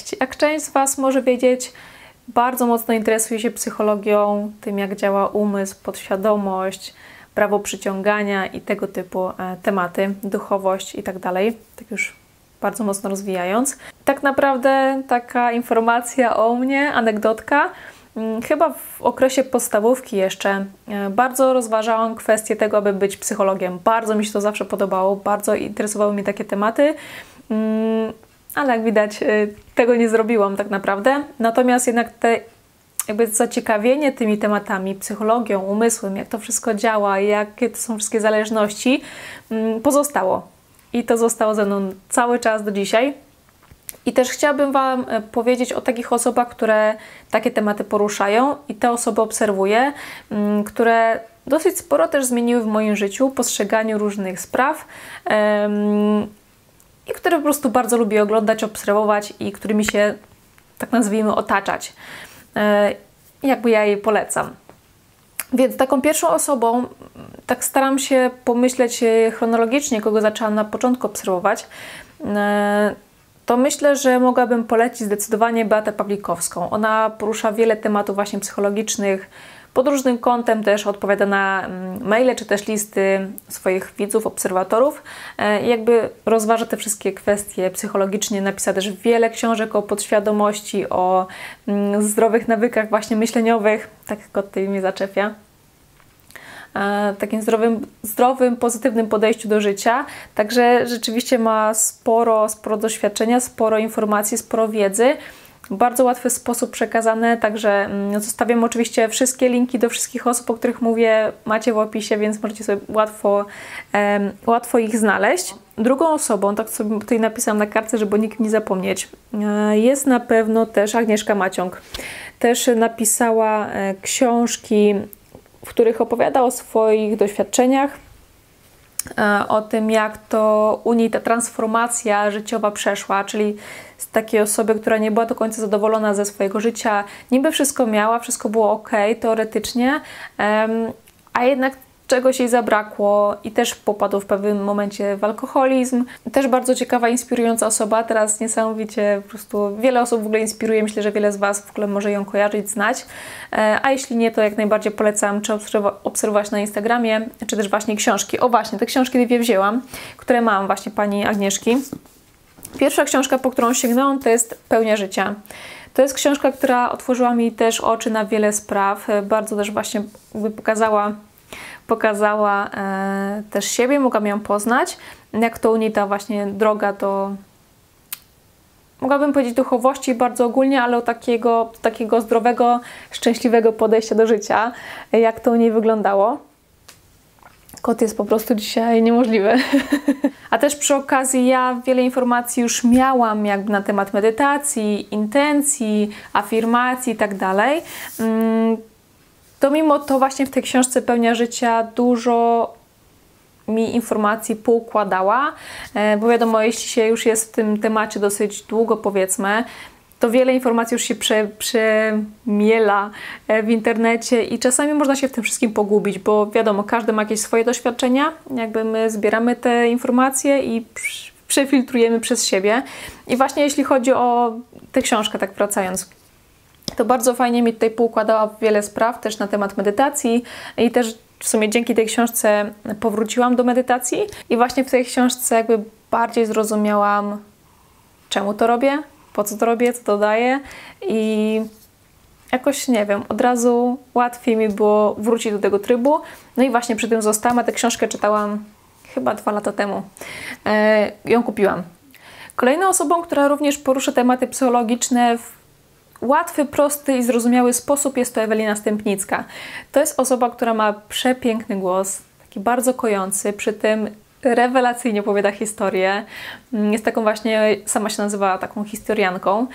część. Jak część z Was może wiedzieć, bardzo mocno interesuję się psychologią, tym jak działa umysł, podświadomość, prawo przyciągania i tego typu tematy, duchowość i tak dalej. Tak już bardzo mocno rozwijając. Tak naprawdę taka informacja o mnie, anegdotka. Chyba w okresie podstawówki jeszcze bardzo rozważałam kwestię tego, aby być psychologiem. Bardzo mi się to zawsze podobało, bardzo interesowały mnie takie tematy, ale jak widać tego nie zrobiłam tak naprawdę. Natomiast jednak jakby zaciekawienie tymi tematami, psychologią, umysłem, jak to wszystko działa, jakie to są wszystkie zależności, pozostało. I to zostało ze mną cały czas do dzisiaj. I też chciałabym Wam powiedzieć o takich osobach, które takie tematy poruszają i te osoby obserwuję, które dosyć sporo też zmieniły w moim życiu, postrzeganiu różnych spraw i które po prostu bardzo lubię oglądać, obserwować i którymi się, tak nazwijmy, otaczać. Jakby ja jej polecam. Więc taką pierwszą osobą, tak staram się pomyśleć chronologicznie, kogo zaczęłam na początku obserwować, to myślę, że mogłabym polecić zdecydowanie Beatę Pawlikowską. Ona porusza wiele tematów właśnie psychologicznych, pod różnym kątem też odpowiada na maile czy też listy swoich widzów, obserwatorów. Jakby rozważa te wszystkie kwestie psychologicznie. Napisała też wiele książek o podświadomości, o zdrowych nawykach właśnie myśleniowych. Tak kot tutaj mnie zaczepia. Takim zdrowym, pozytywnym podejściu do życia. Także rzeczywiście ma sporo doświadczenia, sporo informacji, sporo wiedzy. W bardzo łatwy sposób przekazane, także zostawiam oczywiście wszystkie linki do wszystkich osób, o których mówię, macie w opisie, więc możecie sobie łatwo ich znaleźć. Drugą osobą, tak sobie tutaj napisałam na kartce, żeby o nikim nie zapomnieć, jest na pewno też Agnieszka Maciąg. Też napisała książki, w których opowiada o swoich doświadczeniach, o tym, jak to u niej ta transformacja życiowa przeszła, czyli z takiej osoby, która nie była do końca zadowolona ze swojego życia, niby wszystko miała, wszystko było ok, teoretycznie, a jednak czegoś jej zabrakło i też popadł w pewnym momencie w alkoholizm. Też bardzo ciekawa, inspirująca osoba, teraz niesamowicie po prostu wiele osób w ogóle inspiruje, myślę, że wiele z Was w ogóle może ją kojarzyć, znać, a jeśli nie, to jak najbardziej polecam czy obserwować na Instagramie, czy też właśnie książki. O właśnie, te książki dwie wzięłam, które mam właśnie pani Agnieszki. Pierwsza książka, po którą sięgnęłam, to jest Pełnia życia. To jest książka, która otworzyła mi też oczy na wiele spraw, bardzo też właśnie jakby pokazała też siebie, mogłam ją poznać, jak to u niej ta właśnie droga do, mogłabym powiedzieć, duchowości bardzo ogólnie, ale takiego zdrowego, szczęśliwego podejścia do życia, jak to u niej wyglądało. Kot jest po prostu dzisiaj niemożliwy. A też przy okazji ja wiele informacji już miałam jakby na temat medytacji, intencji, afirmacji i tak dalej. To mimo to właśnie w tej książce Pełnia życia dużo mi informacji poukładała, bo wiadomo, jeśli się już jest w tym temacie dosyć długo, powiedzmy, to wiele informacji już się przemiela w internecie i czasami można się w tym wszystkim pogubić, bo wiadomo, każdy ma jakieś swoje doświadczenia, jakby my zbieramy te informacje i przefiltrujemy przez siebie. I właśnie jeśli chodzi o tę książkę, tak wracając, to bardzo fajnie mi tutaj poukładała wiele spraw też na temat medytacji i też w sumie dzięki tej książce powróciłam do medytacji i właśnie w tej książce jakby bardziej zrozumiałam, czemu to robię, po co to robię, co to daje i jakoś, nie wiem, od razu łatwiej mi było wrócić do tego trybu. No i właśnie przy tym zostałam, a tę książkę czytałam chyba 2 lata temu. Ją kupiłam. Kolejną osobą, która również porusza tematy psychologiczne w łatwy, prosty i zrozumiały sposób, jest to Ewelina Stępnicka. To jest osoba, która ma przepiękny głos, taki bardzo kojący, przy tym rewelacyjnie opowiada historię. Jest taką właśnie, sama się nazywa taką historianką.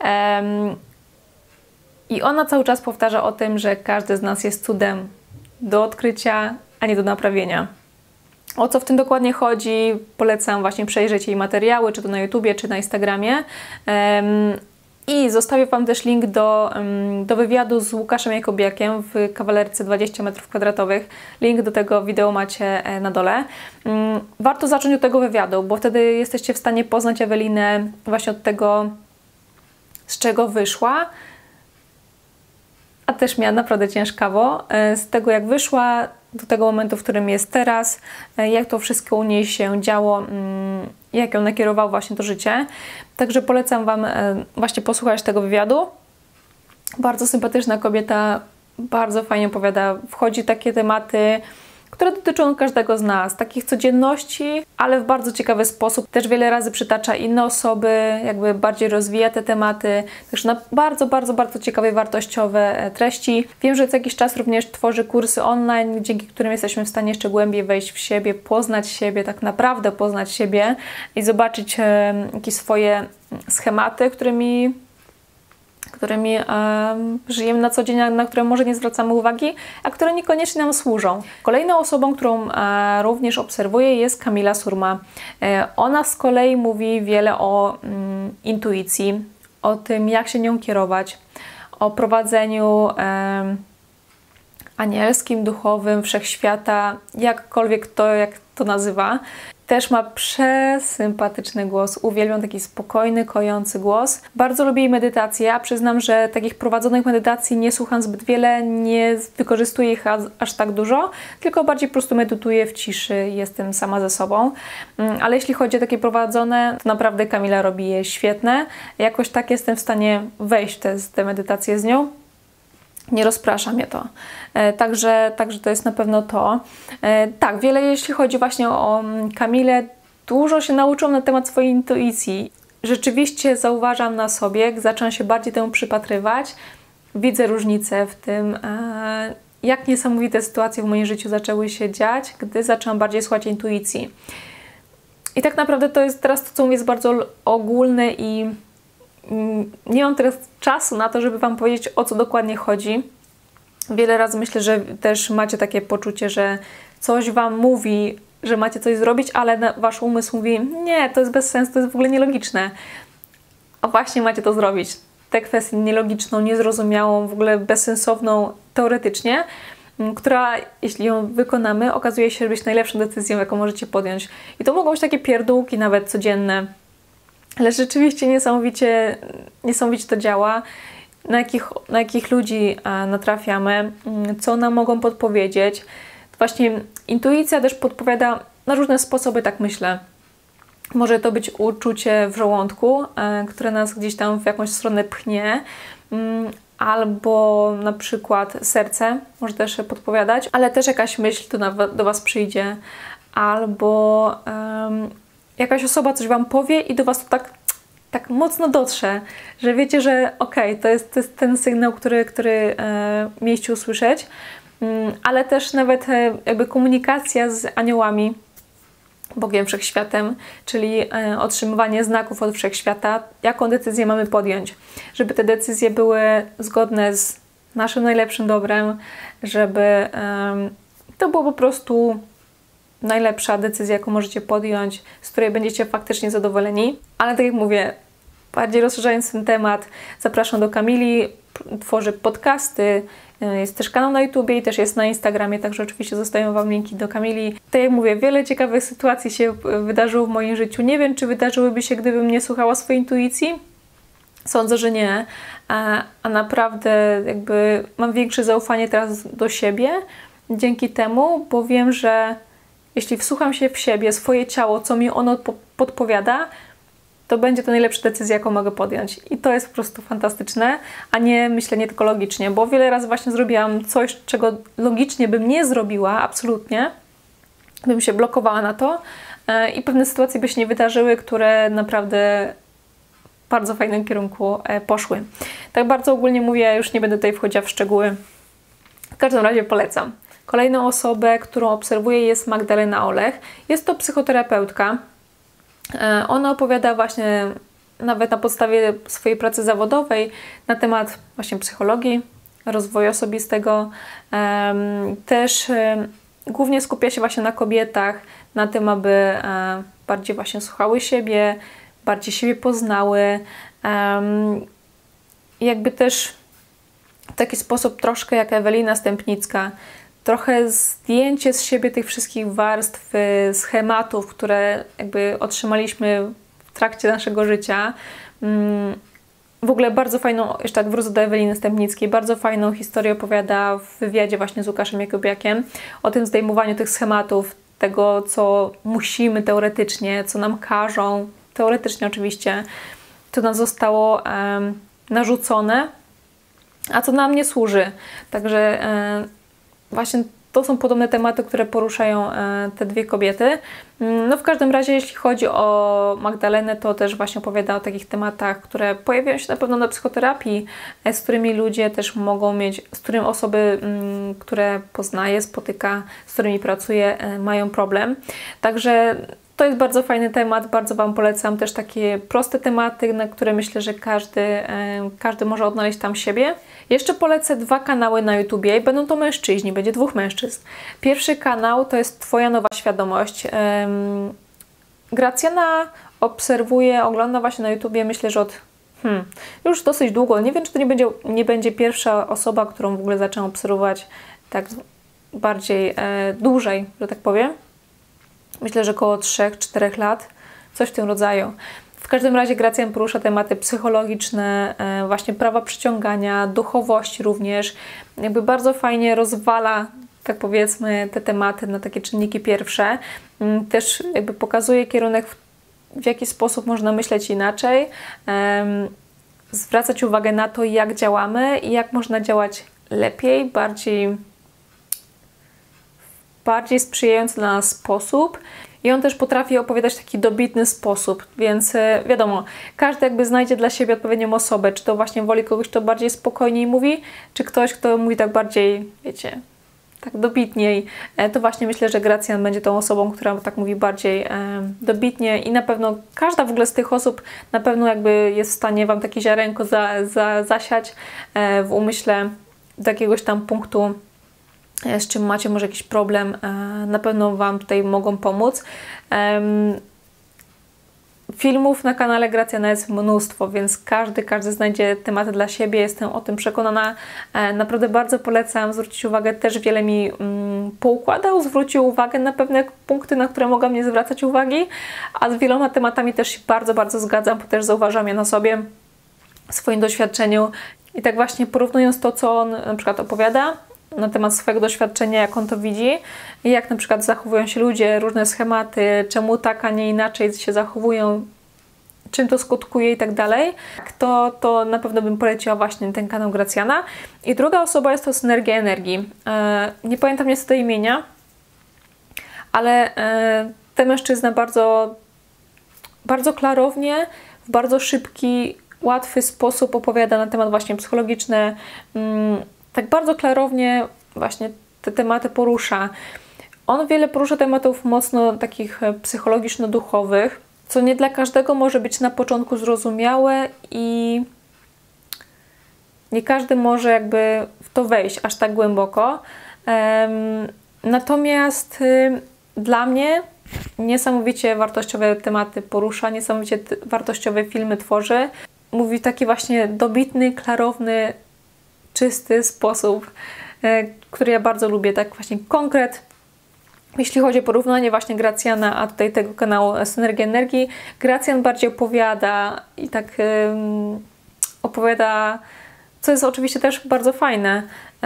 I ona cały czas powtarza o tym, że każdy z nas jest cudem do odkrycia, a nie do naprawienia. O co w tym dokładnie chodzi? Polecam właśnie przejrzeć jej materiały, czy to na YouTubie, czy na Instagramie. I zostawię Wam też link do wywiadu z Łukaszem Jakobiakiem w kawalerce 20 m2. Link do tego wideo macie na dole. Warto zacząć od tego wywiadu, bo wtedy jesteście w stanie poznać Ewelinę właśnie od tego, z czego wyszła, a też miała naprawdę ciężkawo, z tego jak wyszła do tego momentu, w którym jest teraz, jak to wszystko u niej się działo, jak ją nakierowało właśnie to życie. Także polecam Wam właśnie posłuchać tego wywiadu. Bardzo sympatyczna kobieta, bardzo fajnie opowiada, wchodzi w takie tematy, które dotyczą każdego z nas, takich codzienności, ale w bardzo ciekawy sposób. Też wiele razy przytacza inne osoby, jakby bardziej rozwija te tematy. Także na bardzo ciekawe i wartościowe treści. Wiem, że co jakiś czas również tworzy kursy online, dzięki którym jesteśmy w stanie jeszcze głębiej wejść w siebie, poznać siebie, tak naprawdę poznać siebie i zobaczyć jakieś swoje schematy, którymi żyjemy na co dzień, na które może nie zwracamy uwagi, a które niekoniecznie nam służą. Kolejną osobą, którą również obserwuję, jest Kamila Surma. Ona z kolei mówi wiele o intuicji, o tym, jak się nią kierować, o prowadzeniu anielskim, duchowym, wszechświata, jakkolwiek jak to nazywa. Też ma przesympatyczny głos. Uwielbiam taki spokojny, kojący głos. Bardzo lubię jej medytacje, a przyznam, że takich prowadzonych medytacji nie słucham zbyt wiele, nie wykorzystuję ich aż tak dużo, tylko bardziej po prostu medytuję w ciszy, jestem sama ze sobą. Ale jeśli chodzi o takie prowadzone, to naprawdę Kamila robi je świetne. Jakoś tak jestem w stanie wejść w te medytacje z nią. Nie rozprasza mnie to. Także to jest na pewno to. Tak, wiele jeśli chodzi właśnie o Kamilę, dużo się nauczyłam na temat swojej intuicji. Rzeczywiście zauważam na sobie, jak zaczęłam się bardziej temu przypatrywać, widzę różnicę w tym, jak niesamowite sytuacje w moim życiu zaczęły się dziać, gdy zaczęłam bardziej słuchać intuicji. I tak naprawdę to jest teraz to, co mówię, jest bardzo ogólne i nie mam teraz czasu na to, żeby Wam powiedzieć, o co dokładnie chodzi. Wiele razy myślę, że też macie takie poczucie, że coś Wam mówi, że macie coś zrobić, ale Wasz umysł mówi, nie, to jest bez sensu, to jest w ogóle nielogiczne. A właśnie macie to zrobić. Tę kwestię nielogiczną, niezrozumiałą, w ogóle bezsensowną teoretycznie, która, jeśli ją wykonamy, okazuje się być najlepszą decyzją, jaką możecie podjąć. I to mogą być takie pierdółki nawet codzienne, ale rzeczywiście niesamowicie to działa, na jakich ludzi natrafiamy, co nam mogą podpowiedzieć. Właśnie intuicja też podpowiada na różne sposoby, tak myślę. Może to być uczucie w żołądku, które nas gdzieś tam w jakąś stronę pchnie, albo na przykład serce może też podpowiadać, ale też jakaś myśl do Was przyjdzie, albo jakaś osoba coś Wam powie i do Was to tak mocno dotrze, że wiecie, że okej, to jest ten sygnał, który mieliście usłyszeć, ale też nawet jakby komunikacja z aniołami, Bogiem Wszechświatem, czyli otrzymywanie znaków od Wszechświata, jaką decyzję mamy podjąć, żeby te decyzje były zgodne z naszym najlepszym dobrem, żeby to było po prostu najlepsza decyzja, jaką możecie podjąć, z której będziecie faktycznie zadowoleni. Ale tak jak mówię, bardziej rozszerzając ten temat, zapraszam do Kamili, tworzy podcasty, jest też kanał na YouTubie i też jest na Instagramie, także oczywiście zostawiam Wam linki do Kamili. Tak jak mówię, wiele ciekawych sytuacji się wydarzyło w moim życiu. Nie wiem, czy wydarzyłyby się, gdybym nie słuchała swojej intuicji. Sądzę, że nie. A naprawdę jakby mam większe zaufanie teraz do siebie dzięki temu, bo wiem, że jeśli wsłucham się w siebie, swoje ciało, co mi ono podpowiada, to będzie to najlepsza decyzja, jaką mogę podjąć. I to jest po prostu fantastyczne, a nie myślenie tylko logicznie, bo wiele razy właśnie zrobiłam coś, czego logicznie bym nie zrobiła, absolutnie. Bym się blokowała na to i pewne sytuacje by się nie wydarzyły, które naprawdę w bardzo fajnym kierunku poszły. Tak bardzo ogólnie mówię, już nie będę tutaj wchodziła w szczegóły. W każdym razie polecam. Kolejną osobę, którą obserwuję, jest Magdalena Olech. Jest to psychoterapeutka. Ona opowiada właśnie nawet na podstawie swojej pracy zawodowej na temat właśnie psychologii, rozwoju osobistego. Też głównie skupia się właśnie na kobietach, na tym, aby bardziej właśnie słuchały siebie, bardziej siebie poznały. Jakby też w taki sposób troszkę jak Ewelina Stępnicka, trochę zdjęcie z siebie tych wszystkich warstw, schematów, które jakby otrzymaliśmy w trakcie naszego życia. W ogóle bardzo fajną, jeszcze tak wrócę do Eweliny Stępnickiej, bardzo fajną historię opowiada w wywiadzie właśnie z Łukaszem Jakubiakiem o tym zdejmowaniu tych schematów, tego co musimy teoretycznie, co nam każą, teoretycznie oczywiście, co nam zostało narzucone, a co nam nie służy. Także właśnie to są podobne tematy, które poruszają te dwie kobiety. No w każdym razie, jeśli chodzi o Magdalenę, to też właśnie opowiada o takich tematach, które pojawiają się na pewno na psychoterapii, z którymi ludzie też mogą mieć, z którymi osoby, które poznaje, spotyka, z którymi pracuje, mają problem. Także to jest bardzo fajny temat, bardzo Wam polecam też takie proste tematy, na które myślę, że każdy może odnaleźć tam siebie. Jeszcze polecę 2 kanały na YouTubie i będą to mężczyźni, będzie 2 mężczyzn. Pierwszy kanał to jest Twoja nowa świadomość. Gracjana ogląda właśnie na YouTubie, myślę, że od już dosyć długo. Nie wiem, czy to nie będzie pierwsza osoba, którą w ogóle zaczęłam obserwować tak bardziej dłużej, że tak powiem. Myślę, że około 3-4 lat, coś w tym rodzaju. W każdym razie Gracjan porusza tematy psychologiczne, właśnie prawa przyciągania, duchowości również. Jakby bardzo fajnie rozwala, tak powiedzmy, te tematy na takie czynniki pierwsze. Też jakby pokazuje kierunek, w jaki sposób można myśleć inaczej, zwracać uwagę na to, jak działamy i jak można działać lepiej, bardziej sprzyjający dla nas sposób. I on też potrafi opowiadać w taki dobitny sposób, więc wiadomo, każdy jakby znajdzie dla siebie odpowiednią osobę, czy to właśnie woli kogoś, kto bardziej spokojniej mówi, czy ktoś, kto mówi tak bardziej, wiecie, tak dobitniej. To właśnie myślę, że Gracjan będzie tą osobą, która tak mówi bardziej dobitnie i na pewno każda w ogóle z tych osób na pewno jakby jest w stanie Wam takie ziarenko zasiać w umyśle do jakiegoś tam punktu, z czym macie może jakiś problem, na pewno Wam tutaj mogą pomóc. Filmów na kanale Gracjana jest mnóstwo, więc każdy znajdzie tematy dla siebie, jestem o tym przekonana. Naprawdę bardzo polecam, zwrócić uwagę, też wiele mi poukładał, zwrócił uwagę na pewne punkty, na które mogłam nie zwracać uwagi, a z wieloma tematami też się bardzo zgadzam, bo też zauważam je na sobie, w swoim doświadczeniu. I tak właśnie porównując to, co on na przykład opowiada na temat swojego doświadczenia, jak on to widzi i jak na przykład zachowują się ludzie, różne schematy, czemu tak, a nie inaczej się zachowują, czym to skutkuje i tak dalej, to na pewno bym poleciła właśnie ten kanał Gracjana. I druga osoba jest to Synergia Energii. Nie pamiętam niestety imienia, ale ten mężczyzna bardzo klarownie, w bardzo szybki, łatwy sposób opowiada na temat właśnie psychologiczny, tak bardzo klarownie właśnie te tematy porusza. On wiele porusza tematów mocno takich psychologiczno-duchowych, co nie dla każdego może być na początku zrozumiałe i nie każdy może jakby w to wejść aż tak głęboko. Natomiast dla mnie niesamowicie wartościowe tematy porusza, niesamowicie wartościowe filmy tworzy. Mówi w taki właśnie dobitny, klarowny, czysty sposób, który ja bardzo lubię, tak właśnie konkret. Jeśli chodzi o porównanie właśnie Gracjana, a tutaj tego kanału Synergia Energii, Gracjan bardziej opowiada i tak opowiada, co jest oczywiście też bardzo fajne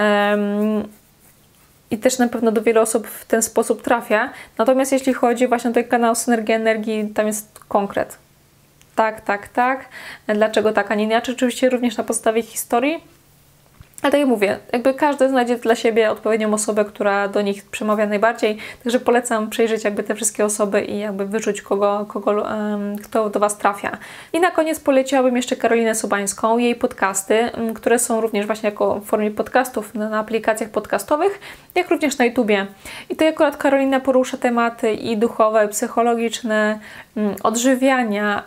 i też na pewno do wielu osób w ten sposób trafia. Natomiast jeśli chodzi właśnie o ten kanał Synergia Energii, tam jest konkret. Tak. Dlaczego tak, a nie inaczej? Oczywiście również na podstawie historii. Ale tak jak mówię, jakby każdy znajdzie dla siebie odpowiednią osobę, która do nich przemawia najbardziej. Także polecam przejrzeć jakby te wszystkie osoby i jakby wyczuć kto do Was trafia. I na koniec poleciłabym jeszcze Karolinę Sobańską, jej podcasty, które są również właśnie jako w formie podcastów na aplikacjach podcastowych, jak również na YouTubie. I tutaj akurat Karolina porusza tematy i duchowe, i psychologiczne, odżywiania,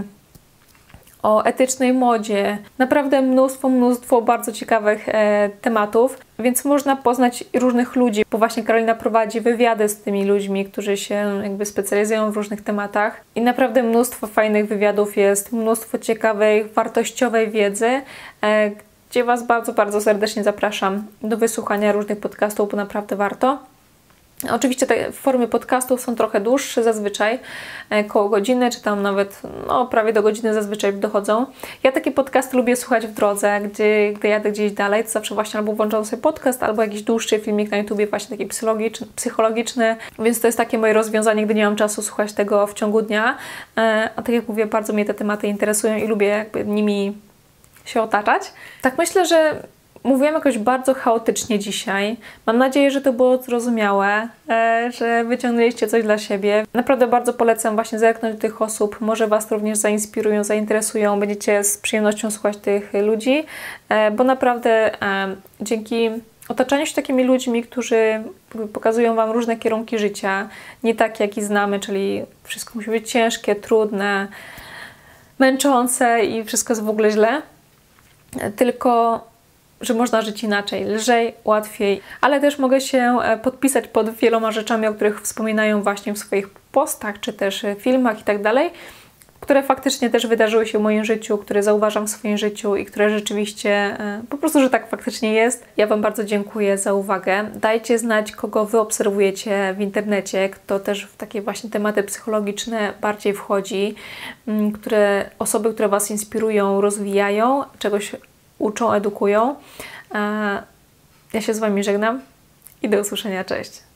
o etycznej modzie. Naprawdę mnóstwo bardzo ciekawych tematów, więc można poznać różnych ludzi, bo właśnie Karolina prowadzi wywiady z tymi ludźmi, którzy się jakby specjalizują w różnych tematach i naprawdę mnóstwo fajnych wywiadów jest, mnóstwo ciekawej, wartościowej wiedzy, gdzie Was bardzo serdecznie zapraszam do wysłuchania różnych podcastów, bo naprawdę warto. Oczywiście te formy podcastów są trochę dłuższe zazwyczaj, koło godziny, czy tam nawet prawie do godziny zazwyczaj dochodzą. Ja takie podcasty lubię słuchać w drodze, gdy jadę gdzieś dalej, to zawsze właśnie albo włączam sobie podcast, albo jakiś dłuższy filmik na YouTubie, właśnie taki psychologiczny, więc to jest takie moje rozwiązanie, gdy nie mam czasu słuchać tego w ciągu dnia. A tak jak mówię, bardzo mnie te tematy interesują i lubię jakby nimi się otaczać. Tak myślę, że mówiłam jakoś bardzo chaotycznie dzisiaj. Mam nadzieję, że to było zrozumiałe, że wyciągnęliście coś dla siebie. Naprawdę bardzo polecam właśnie zerknąć do tych osób. Może Was również zainspirują, zainteresują. Będziecie z przyjemnością słuchać tych ludzi, bo naprawdę dzięki otaczaniu się takimi ludźmi, którzy pokazują Wam różne kierunki życia, nie takie, jakie znamy, czyli wszystko musi być ciężkie, trudne, męczące i wszystko jest w ogóle źle, tylko że można żyć inaczej, lżej, łatwiej, ale też mogę się podpisać pod wieloma rzeczami, o których wspominają właśnie w swoich postach, czy też filmach i tak dalej, które faktycznie też wydarzyły się w moim życiu, które zauważam w swoim życiu i które rzeczywiście po prostu, że tak faktycznie jest. Ja Wam bardzo dziękuję za uwagę. Dajcie znać, kogo Wy obserwujecie w internecie, kto też w takie właśnie tematy psychologiczne bardziej wchodzi, osoby, które Was inspirują, rozwijają, czegoś uczą, edukują. Ja się z Wami żegnam i do usłyszenia. Cześć!